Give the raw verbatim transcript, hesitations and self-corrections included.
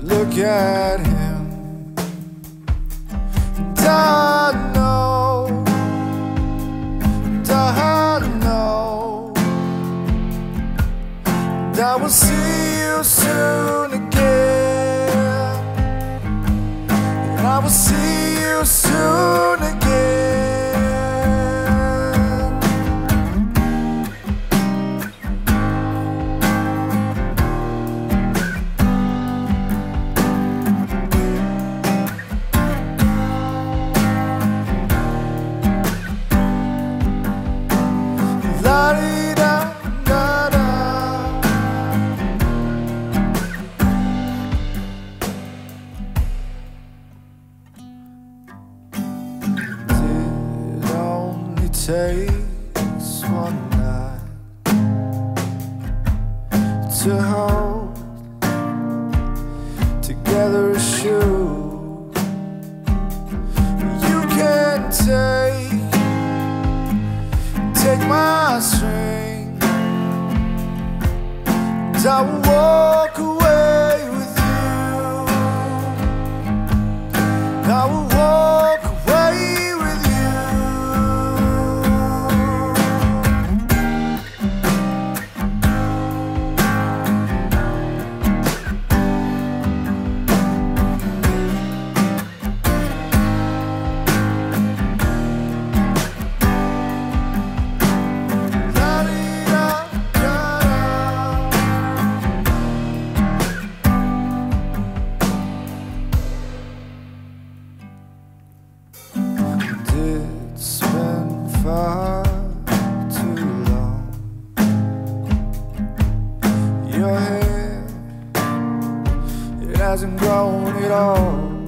look at him, and I know, and I know that I will see you soon again, and I will see you soon again. Takes one night to hold together a shoe. You can take, take my string, and I will walk away with you. I will walk away with you. It's been far too long. Your hair, it hasn't grown at all.